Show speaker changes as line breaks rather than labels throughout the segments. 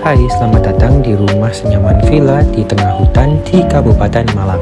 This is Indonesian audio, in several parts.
Hai, selamat datang di rumah senyaman villa di tengah hutan di Kabupaten Malang.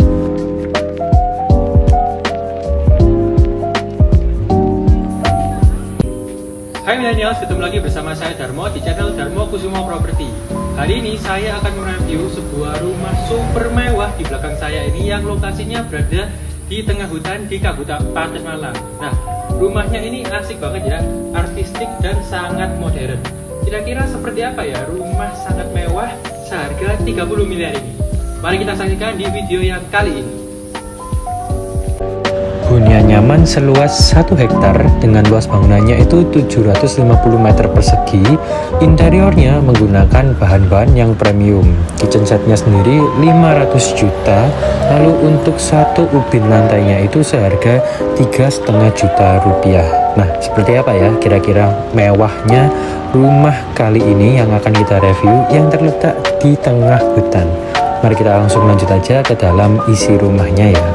Hai millennials, ketemu lagi bersama saya Darmo di channel Darmo Kusumo Property. Hari ini saya akan mereview sebuah rumah super mewah di belakang saya ini yang lokasinya berada di tengah hutan di Kabupaten Malang. Nah, rumahnya ini asik banget ya, artistik dan sangat modern. Kira-kira seperti apa ya rumah sangat mewah seharga 30 miliar ini? Mari kita saksikan di video yang kali ini.
Hunian nyaman seluas 1 hektar dengan luas bangunannya itu 750 meter persegi. Interiornya menggunakan bahan-bahan yang premium. Kitchen setnya sendiri 500 juta. Lalu untuk satu ubin lantainya itu seharga 3,5 juta rupiah. Nah, seperti apa ya kira-kira mewahnya rumah kali ini yang akan kita review yang terletak di tengah hutan. Mari kita langsung lanjut aja ke dalam isi rumahnya ya.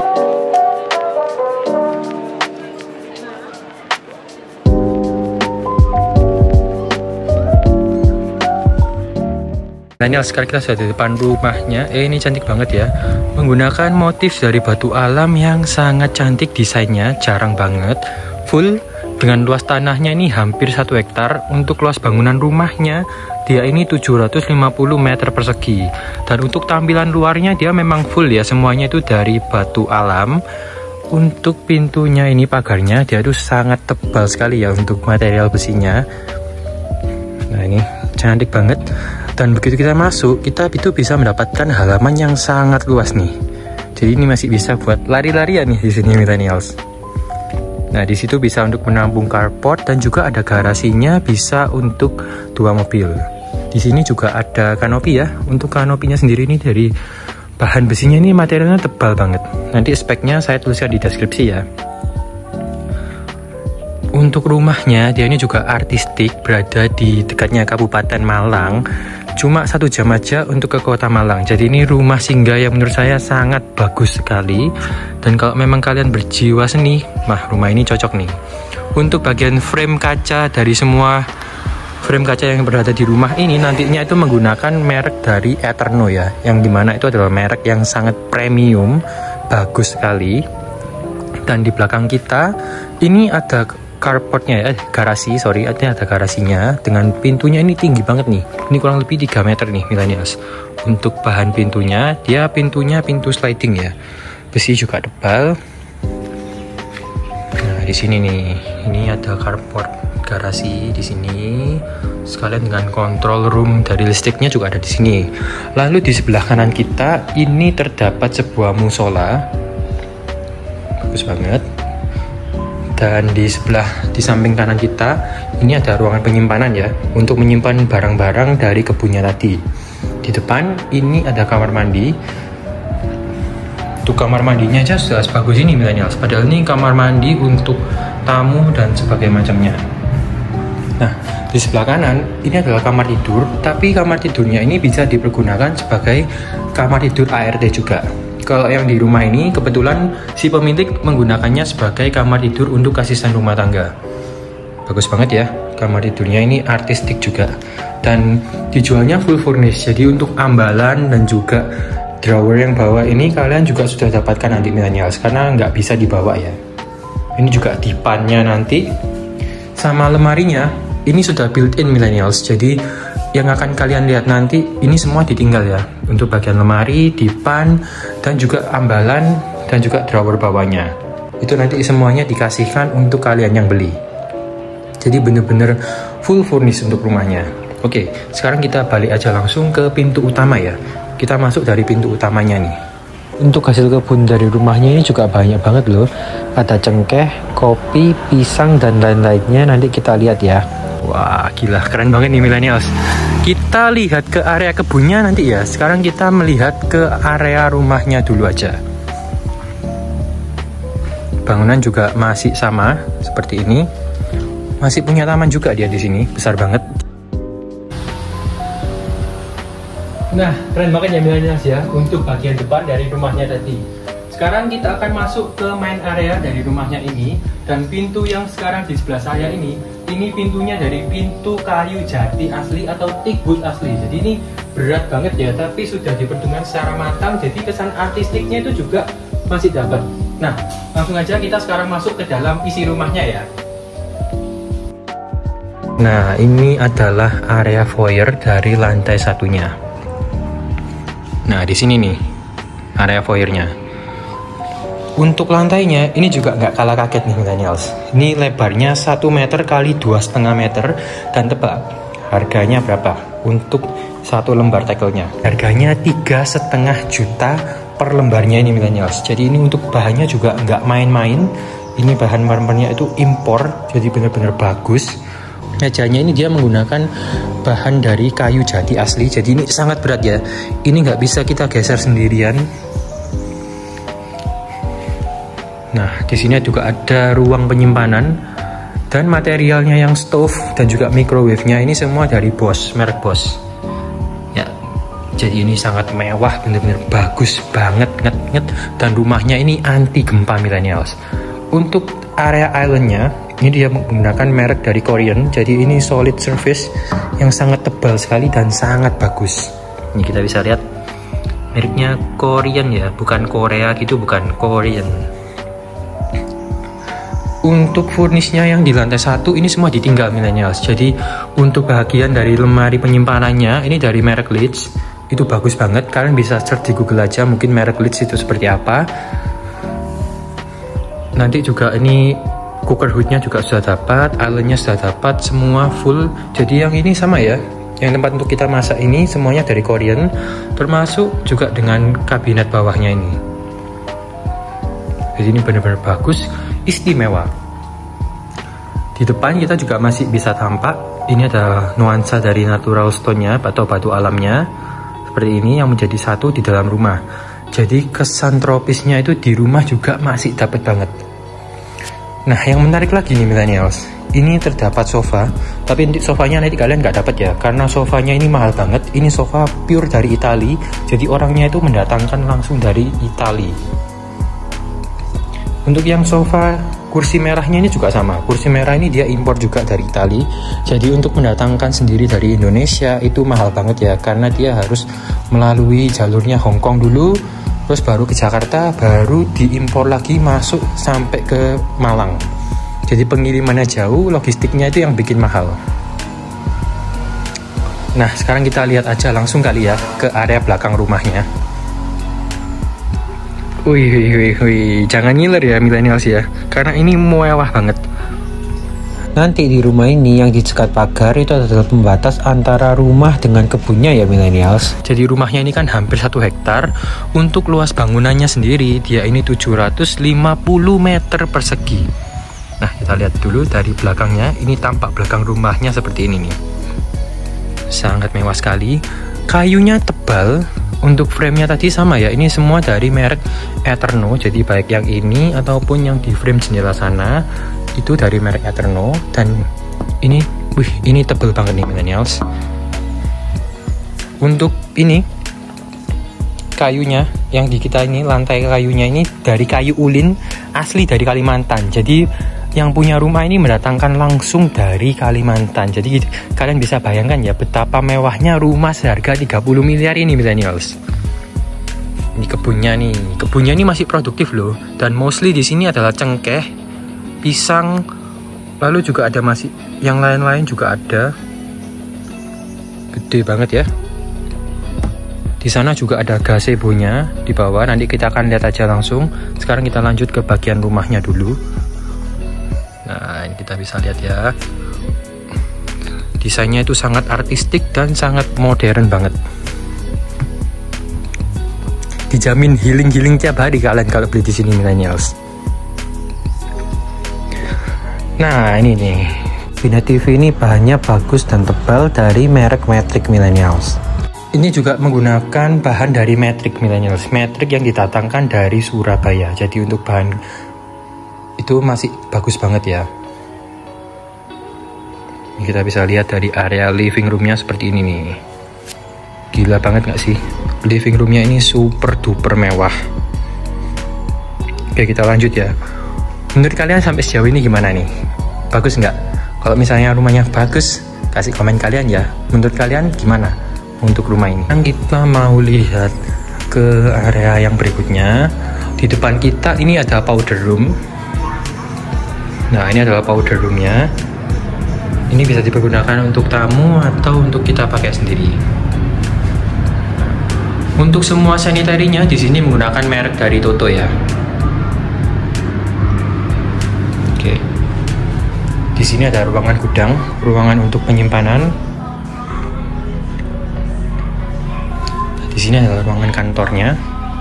Nah, sekarang kita sudah di depan rumahnya. Ini cantik banget ya, menggunakan motif dari batu alam yang sangat cantik. Desainnya jarang banget, full dengan luas tanahnya ini hampir 1 hektar. Untuk luas bangunan rumahnya dia ini 750 meter persegi. Dan untuk tampilan luarnya dia memang full ya, semuanya itu dari batu alam. Untuk pintunya ini, pagarnya dia tuh sangat tebal sekali ya untuk material besinya. Nah, ini cantik banget. Dan begitu kita masuk, kita itu bisa mendapatkan halaman yang sangat luas nih. Jadi ini masih bisa buat lari-larian nih di sini millennials. Nah, di situ bisa untuk menampung carport dan juga ada garasinya, bisa untuk 2 mobil. Di sini juga ada kanopi ya. Untuk kanopinya sendiri ini dari bahan besinya ini materialnya tebal banget. Nanti speknya saya tuliskan di deskripsi ya. Untuk rumahnya dia ini juga artistik, berada di dekatnya Kabupaten Malang. Cuma 1 jam aja untuk ke kota Malang. Jadi ini rumah singgah yang menurut saya sangat bagus sekali. Dan kalau memang kalian berjiwa seni, rumah ini cocok nih. Untuk bagian frame kaca, dari semua frame kaca yang berada di rumah ini nantinya itu menggunakan merek dari Eterno ya, yang dimana itu adalah merek yang sangat premium, bagus sekali. Dan di belakang kita ini ada carportnya ya, garasi, artinya ada garasinya dengan pintunya ini tinggi banget nih. Ini kurang lebih 3 meter nih millennials. Untuk bahan pintunya, dia pintu sliding ya. Besi juga tebal. Nah, di sini nih, ini ada carport garasi di sini. Sekalian dengan control room dari listriknya juga ada di sini. Lalu di sebelah kanan kita ini terdapat sebuah musola. Bagus banget. Dan di samping kanan kita ini ada ruangan penyimpanan ya, untuk menyimpan barang-barang dari kebunnya tadi. Di depan ini ada kamar mandi. Untuk kamar mandinya aja sudah sebagus ini millennials, padahal ini kamar mandi untuk tamu dan sebagainya macamnya. Nah, di sebelah kanan ini adalah kamar tidur, tapi kamar tidurnya ini bisa dipergunakan sebagai kamar tidur ART juga. Kalau yang di rumah ini kebetulan si pemilik menggunakannya sebagai kamar tidur untuk asisten rumah tangga. Bagus banget ya, kamar tidurnya ini artistik juga. Dan dijualnya full furnish, jadi untuk ambalan dan juga drawer yang bawah ini kalian juga sudah dapatkan nanti millennials, karena nggak bisa dibawa ya. Ini juga dipannya nanti, sama lemarinya ini sudah built-in millennials, jadi yang akan kalian lihat nanti ini semua ditinggal ya. Untuk bagian lemari, dipan, dan juga ambalan, dan juga drawer bawahnya. Itu nanti semuanya dikasihkan untuk kalian yang beli. Jadi bener-bener full furnish untuk rumahnya. Oke, sekarang kita balik aja langsung ke pintu utama ya. Kita masuk dari pintu utamanya nih. Untuk hasil kebun dari rumahnya ini juga banyak banget loh. Ada cengkeh, kopi, pisang, dan lain-lainnya. Nanti kita lihat ya. Wah, gila, keren banget nih millennials. Kita lihat ke area kebunnya nanti ya. Sekarang kita melihat ke area rumahnya dulu aja. Bangunan juga masih sama seperti ini. Masih punya taman juga dia di sini, besar banget. Nah, keren banget ya millennials ya untuk bagian depan dari rumahnya tadi. Sekarang kita akan masuk ke main area dari rumahnya ini. Dan pintu yang sekarang di sebelah saya ini ini pintunya dari pintu kayu jati asli atau teakwood asli. Jadi ini berat banget ya, tapi sudah diperhitungkan secara matang. Jadi kesan artistiknya itu juga masih dapat. Nah, langsung aja kita sekarang masuk ke dalam isi rumahnya ya. Nah, ini adalah area foyer dari lantai satunya. Nah, di sini nih area foyernya. Untuk lantainya ini juga nggak kalah kaget nih millennials. Ini lebarnya 1 meter kali 2,5 meter dan tebak. Harganya berapa? Untuk 1 lembar tekelnya. Harganya 3,5 juta per lembarnya ini millennials. Jadi ini untuk bahannya juga nggak main-main. Ini bahan marmernya itu impor, jadi benar-benar bagus. Mejanya ini dia menggunakan bahan dari kayu jati asli. Jadi ini sangat berat ya. Ini nggak bisa kita geser sendirian. Nah, di sini juga ada ruang penyimpanan dan materialnya yang stove dan juga microwave-nya ini semua dari Bosch, merek Bosch. Ya, jadi ini sangat mewah, bener-bener bagus banget, nget dan rumahnya ini anti gempa millennials. Untuk area islandnya ini dia menggunakan merek dari Korean, jadi ini solid surface yang sangat tebal sekali dan sangat bagus. Ini kita bisa lihat mereknya Korean ya, bukan Korea gitu, bukan Korean. Untuk furnisnya yang di lantai 1 ini semua ditinggal millennials. Jadi untuk bagian dari lemari penyimpanannya ini dari merek Leeds. Itu bagus banget. Kalian bisa search di Google aja mungkin merek Leeds itu seperti apa. Nanti juga ini cooker hoodnya juga sudah dapat, islandnya sudah dapat, semua full. Jadi yang ini sama ya. Yang tempat untuk kita masak ini semuanya dari Korean, termasuk juga dengan kabinet bawahnya ini. Jadi ini benar-benar bagus, istimewa. Di depan kita juga masih bisa tampak ini ada nuansa dari natural stone-nya atau batu alamnya seperti ini yang menjadi satu di dalam rumah. Jadi kesan tropisnya itu di rumah juga masih dapat banget. Nah, yang menarik lagi nih millennials, ini terdapat sofa, tapi sofanya nanti kalian nggak dapat ya, karena sofanya ini mahal banget. Ini sofa pure dari Itali, jadi orangnya itu mendatangkan langsung dari Itali. Untuk yang sofa kursi merahnya ini juga sama. Kursi merah ini dia impor juga dari Itali. Jadi untuk mendatangkan sendiri dari Indonesia itu mahal banget ya, karena dia harus melalui jalurnya Hong Kong dulu, terus baru ke Jakarta, baru diimpor lagi masuk sampai ke Malang. Jadi pengirimannya jauh, logistiknya itu yang bikin mahal. Nah, sekarang kita lihat aja langsung kali ya ke area belakang rumahnya. Wih, jangan ngiler ya millennials ya, karena ini mewah banget. Nanti di rumah ini yang disekat pagar itu adalah pembatas antara rumah dengan kebunnya ya millennials. Jadi rumahnya ini kan hampir 1 hektar. Untuk luas bangunannya sendiri dia ini 750 meter persegi. Nah, kita lihat dulu dari belakangnya. Ini tampak belakang rumahnya seperti ini nih. Sangat mewah sekali. Kayunya tebal. Untuk frame-nya tadi sama ya, ini semua dari merek Eterno. Jadi baik yang ini ataupun yang di frame jendela sana itu dari merek Eterno. Dan ini, ini tebal banget nih millennials. Untuk ini kayunya yang di kita ini, lantai kayunya ini dari kayu ulin asli dari Kalimantan. Jadi yang punya rumah ini mendatangkan langsung dari Kalimantan. Jadi kalian bisa bayangkan ya betapa mewahnya rumah seharga 30 miliar ini millennials. Ini kebunnya nih. Kebunnya ini masih produktif loh. Dan mostly di sini adalah cengkeh, pisang, lalu juga ada masih yang lain-lain juga ada. Gede banget ya. Di sana juga ada gazebo-nya di bawah. Nanti kita akan lihat aja langsung. Sekarang kita lanjut ke bagian rumahnya dulu. Nah, ini kita bisa lihat ya. Desainnya itu sangat artistik dan sangat modern banget. Dijamin healing tiap hari kalian kalau beli di sini millennials. Nah, ini nih. Vina TV ini bahannya bagus dan tebal dari merek Matrix millennials. Ini juga menggunakan bahan dari Matrix millennials. Matrix yang didatangkan dari Surabaya. Jadi untuk bahan itu masih bagus banget ya. Ini kita bisa lihat dari area living roomnya seperti ini nih. Gila banget gak sih? Living roomnya ini super duper mewah. Oke, kita lanjut ya. Menurut kalian sampai sejauh ini gimana nih? Bagus nggak? Kalau misalnya rumahnya bagus, kasih komen kalian ya. Menurut kalian gimana untuk rumah ini? Kita mau lihat ke area yang berikutnya. Di depan kita ini ada powder room. Nah, ini adalah powder roomnya. Ini bisa dipergunakan untuk tamu atau untuk kita pakai sendiri. Untuk semua sanitarinya di sini menggunakan merek dari Toto ya. Oke. Di sini ada ruangan gudang, ruangan untuk penyimpanan. Di sini adalah ruangan kantornya.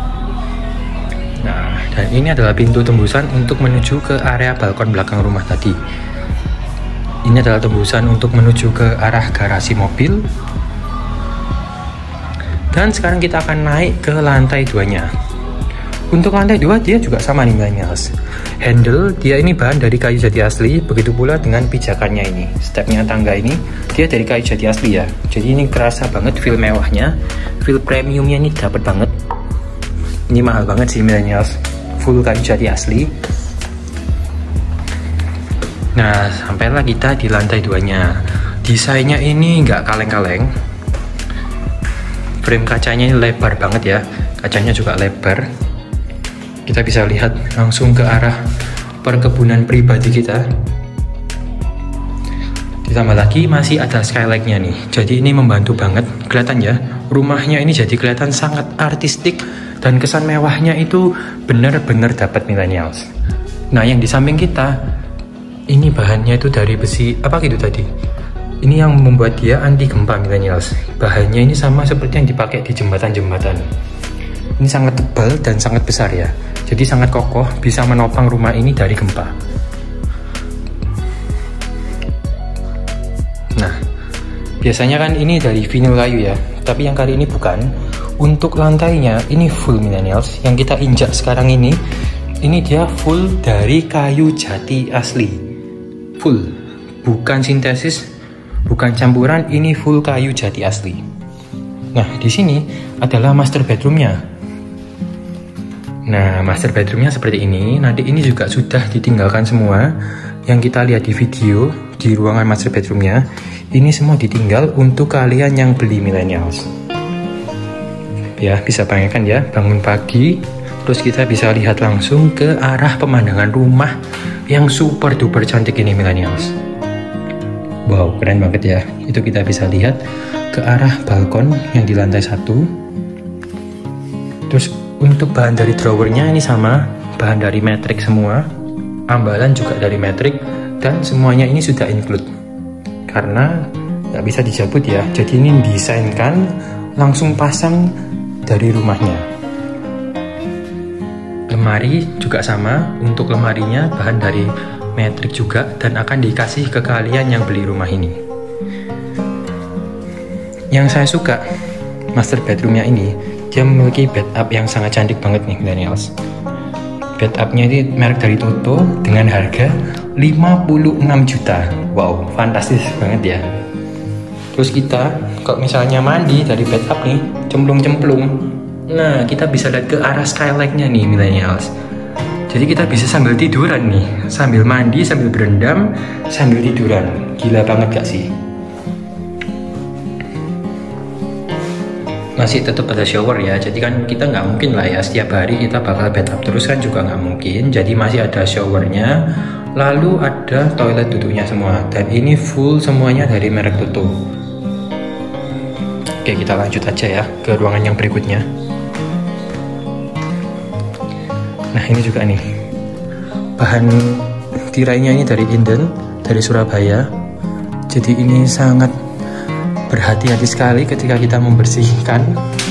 Nah, dan ini adalah pintu tembusan untuk menuju ke area balkon belakang rumah tadi. Ini adalah tembusan untuk menuju ke arah garasi mobil. Dan sekarang kita akan naik ke lantai 2-nya. Untuk lantai 2 dia juga sama nih millennials. Handle dia ini bahan dari kayu jati asli, begitu pula dengan pijakannya ini. Stepnya tangga ini dia dari kayu jati asli ya. Jadi ini kerasa banget feel mewahnya, feel premiumnya ini dapat banget. Ini mahal banget sih millennials, full kayu jati asli. Nah, sampailah kita di lantai 2-nya. Desainnya ini nggak kaleng-kaleng. Frame kacanya ini lebar banget ya, kacanya juga lebar. Kita bisa lihat langsung ke arah perkebunan pribadi kita. Ditambah lagi masih ada skylight-nya nih, jadi ini membantu banget. Kelihatan ya, rumahnya ini jadi kelihatan sangat artistik dan kesan mewahnya itu benar-benar dapat millennials. Nah, yang di samping kita ini bahannya itu dari besi apa gitu tadi. Ini yang membuat dia anti gempa millennials. Bahannya ini sama seperti yang dipakai di jembatan-jembatan. Ini sangat tebal dan sangat besar ya. Jadi sangat kokoh, bisa menopang rumah ini dari gempa. Nah, biasanya kan ini dari vinyl kayu ya, tapi yang kali ini bukan. Untuk lantainya ini full millennials. Yang kita injak sekarang ini dia full dari kayu jati asli. Full, bukan sintesis, bukan campuran, ini full kayu jati asli. Nah, di sini adalah master bedroomnya. Nah, master bedroomnya seperti ini. Nanti ini juga sudah ditinggalkan semua. Yang kita lihat di video di ruangan master bedroomnya, ini semua ditinggal untuk kalian yang beli millennials. Ya, bisa bayangkan ya, bangun pagi, terus kita bisa lihat langsung ke arah pemandangan rumah yang super duper cantik ini millennials. Wow, keren banget ya. Itu kita bisa lihat ke arah balkon yang di lantai 1. Terus untuk bahan dari drawernya ini sama, bahan dari Matrix semua. Ambalan juga dari Matrix dan semuanya ini sudah include. Karena nggak bisa dicabut ya. Jadi ini desainkan langsung pasang dari rumahnya. Lemari juga sama, untuk lemarinya bahan dari Matrix juga dan akan dikasih ke kalian yang beli rumah ini. Yang saya suka master bedroomnya ini, dia memiliki bed up yang sangat cantik banget nih millennials. Bed upnya ini merek dari Toto dengan harga 56 juta. Wow, fantastis banget ya. Terus kita kalau misalnya mandi dari bed up nih, cemplung-cemplung. Nah, kita bisa lihat ke arah skylight-nya nih millennials. Jadi kita bisa sambil tiduran nih, sambil mandi, sambil berendam, sambil tiduran. Gila banget gak sih? Masih tetap ada shower ya, jadi kan kita nggak mungkin lah ya setiap hari kita bakal bed up terus kan juga nggak mungkin. Jadi masih ada showernya, lalu ada toilet duduknya semua. Dan ini full semuanya dari merek Toto. Oke, kita lanjut aja ya ke ruangan yang berikutnya. Nah, ini juga nih bahan tirainya ini dari Inden, dari Surabaya. Jadi ini sangat berhati-hati sekali ketika kita membersihkan.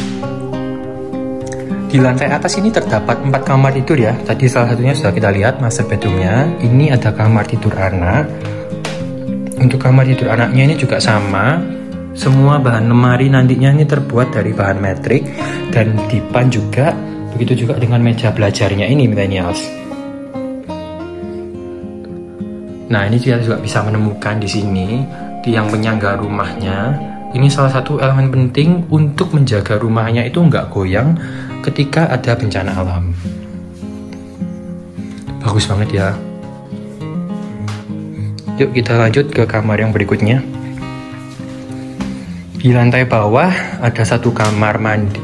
Di lantai atas ini terdapat 4 kamar tidur ya. Tadi salah satunya sudah kita lihat master bedroomnya. Ini ada kamar tidur anak. Untuk kamar tidur anaknya ini juga sama. Semua bahan lemari nantinya ini terbuat dari bahan Matrix dan dipan juga. Begitu juga dengan meja belajarnya ini millennials. Nah, ini kita juga bisa menemukan di sini tiang penyangga rumahnya. Ini salah satu elemen penting untuk menjaga rumahnya itu nggak goyang ketika ada bencana alam. Bagus banget ya. Yuk kita lanjut ke kamar yang berikutnya. Di lantai bawah ada dua kamar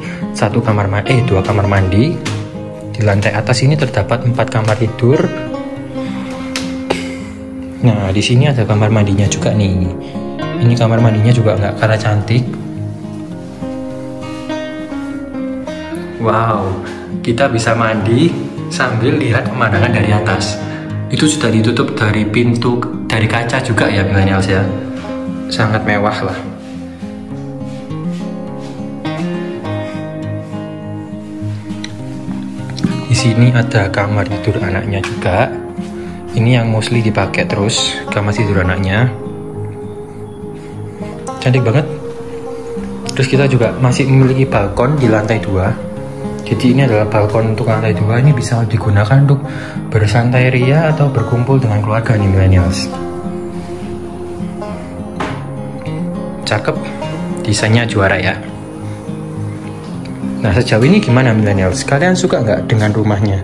mandi. Di lantai atas ini terdapat 4 kamar tidur. Nah, di sini ada kamar mandinya juga nih. Ini kamar mandinya juga nggak kalah cantik. Wow, kita bisa mandi sambil lihat pemandangan dari atas. Itu sudah ditutup dari pintu dari kaca juga ya millennials ya. Sangat mewah lah. Di sini ada kamar tidur anaknya juga. Ini yang mostly dipakai terus kamar tidur anaknya. Cantik banget. Terus kita juga masih memiliki balkon di lantai 2. Jadi ini adalah balkon untuk lantai 2. Ini bisa digunakan untuk bersantai ria atau berkumpul dengan keluarga nih millennials. Cakep, desainnya juara ya. Nah, sejauh ini gimana millennials? Kalian suka nggak dengan rumahnya?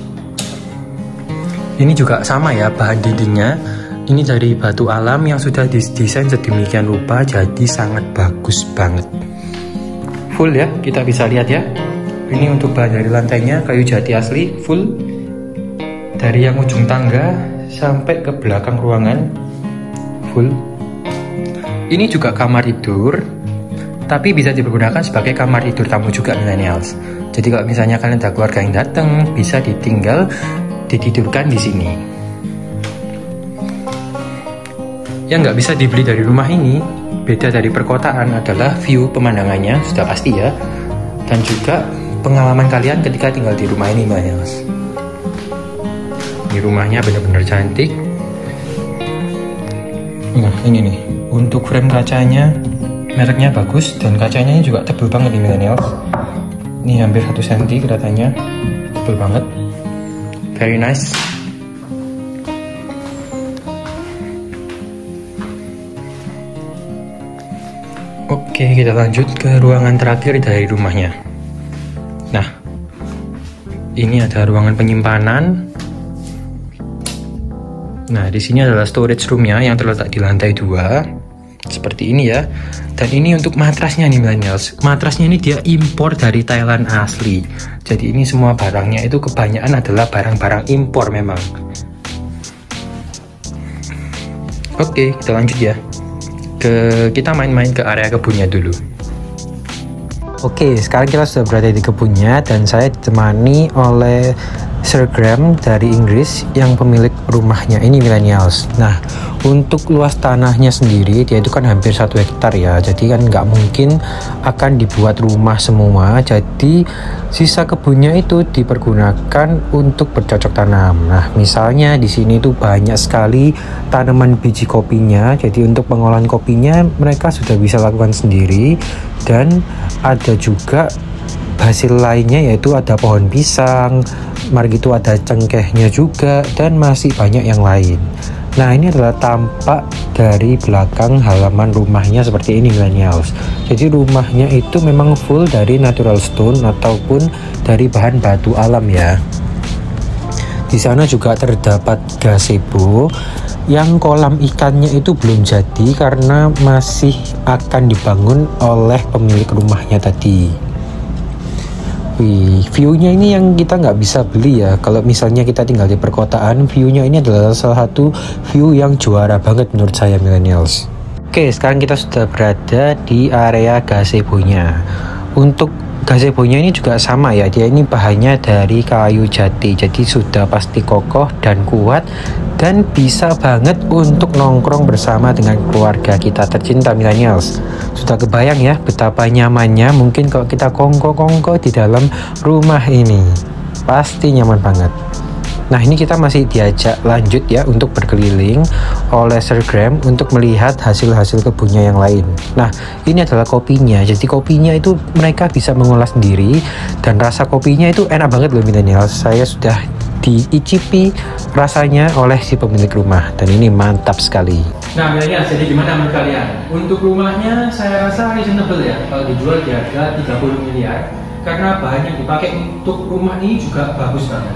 Ini juga sama ya, bahan dindingnya. Ini dari batu alam yang sudah didesain sedemikian rupa, jadi sangat bagus banget. Full ya, kita bisa lihat ya. Ini untuk bahan dari lantainya kayu jati asli, full. Dari yang ujung tangga sampai ke belakang ruangan, full. Ini juga kamar tidur, tapi bisa dipergunakan sebagai kamar tidur tamu juga millennials. Jadi kalau misalnya kalian ada keluarga yang datang, bisa ditidurkan di sini. Yang nggak bisa dibeli dari rumah ini, beda dari perkotaan adalah view pemandangannya, sudah pasti ya. Dan juga pengalaman kalian ketika tinggal di rumah ini millennials. Ini rumahnya benar-benar cantik. Nah ini nih, untuk frame kacanya mereknya bagus dan kacanya juga tebal banget nih millennials. Ini hampir 1 cm kelihatannya, tebal banget. Very nice. Oke, kita lanjut ke ruangan terakhir dari rumahnya. Nah, ini ada ruangan penyimpanan. Nah, di sini adalah storage roomnya yang terletak di lantai 2. Seperti ini ya. Dan ini untuk matrasnya nih millennials. Matrasnya ini dia impor dari Thailand asli. Jadi ini semua barangnya itu kebanyakan adalah barang-barang impor memang. Oke, kita lanjut ya. Kita main-main ke area kebunnya dulu. Oke, sekarang kita sudah berada di kebunnya dan saya ditemani oleh Sir Graham dari Inggris yang pemilik rumahnya ini millennials. Nah, untuk luas tanahnya sendiri dia itu kan hampir 1 hektar ya, jadi kan nggak mungkin akan dibuat rumah semua. Jadi sisa kebunnya itu dipergunakan untuk bercocok tanam. Nah, misalnya di sini tuh banyak sekali tanaman biji kopinya. Jadi untuk pengolahan kopinya mereka sudah bisa lakukan sendiri. Dan ada juga hasil lainnya, yaitu ada pohon pisang, mari itu ada cengkehnya juga, dan masih banyak yang lain. Nah, ini adalah tampak dari belakang halaman rumahnya seperti ini millennials. Jadi rumahnya itu memang full dari natural stone ataupun dari bahan batu alam ya. Di sana juga terdapat gazebo yang kolam ikannya itu belum jadi karena masih akan dibangun oleh pemilik rumahnya tadi. Wih, view-nya ini yang kita nggak bisa beli ya. Kalau misalnya kita tinggal di perkotaan, view-nya ini adalah salah satu view yang juara banget menurut saya millennials. Oke, sekarang kita sudah berada di area gazebo-nya. Untuk gazebo-nya ini juga sama ya, dia ini bahannya dari kayu jati, jadi sudah pasti kokoh dan kuat dan bisa banget untuk nongkrong bersama dengan keluarga kita tercinta millennials. Sudah kebayang ya betapa nyamannya mungkin kalau kita kongko-kongko di dalam rumah ini, pasti nyaman banget. Nah, ini kita masih diajak lanjut ya untuk berkeliling oleh Sir Graham untuk melihat hasil-hasil kebunnya yang lain. Nah, ini adalah kopinya. Jadi kopinya itu mereka bisa mengolah sendiri dan rasa kopinya itu enak banget loh millennials. Saya sudah diicipi rasanya oleh si pemilik rumah dan ini mantap sekali.
Nah millennials, jadi gimana menurut kalian? Untuk rumahnya saya rasa reasonable ya kalau dijual di harga 30 miliar karena bahan yang dipakai untuk rumah ini juga bagus banget.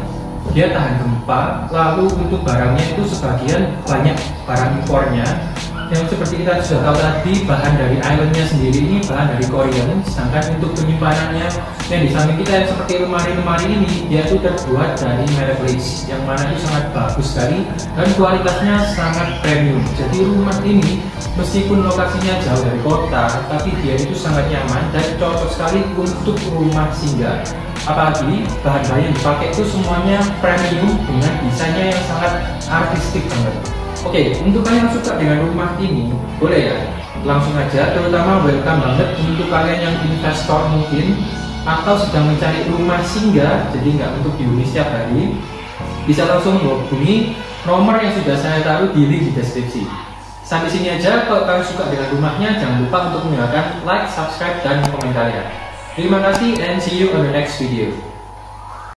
dia tahan gempa. Lalu untuk barangnya itu sebagian banyak barang impornya, yang seperti kita sudah tahu tadi, bahan dari islandnya sendiri ini bahan dari Korean. Sedangkan untuk penyimpanannya yang di samping kita yang seperti lemari-lemari ini, dia itu terbuat dari merek Leach, yang mana itu sangat bagus sekali dan kualitasnya sangat premium. Jadi rumah ini meskipun lokasinya jauh dari kota, tapi dia itu sangat nyaman dan cocok sekali untuk rumah singgah. Apalagi bahan-bahan yang dipakai itu semuanya premium dengan desainnya yang sangat artistik banget. Oke, untuk kalian yang suka dengan rumah ini, boleh ya, langsung aja. Terutama welcome banget untuk kalian yang investor mungkin, atau sedang mencari rumah singgah, jadi nggak untuk dihuni setiap hari, bisa langsung hubungi nomor yang sudah saya taruh di link di deskripsi. Sampai sini aja. Kalau kalian suka dengan rumahnya, jangan lupa untuk meninggalkan like, subscribe, dan komen kalian. Terima kasih and see you on the next video.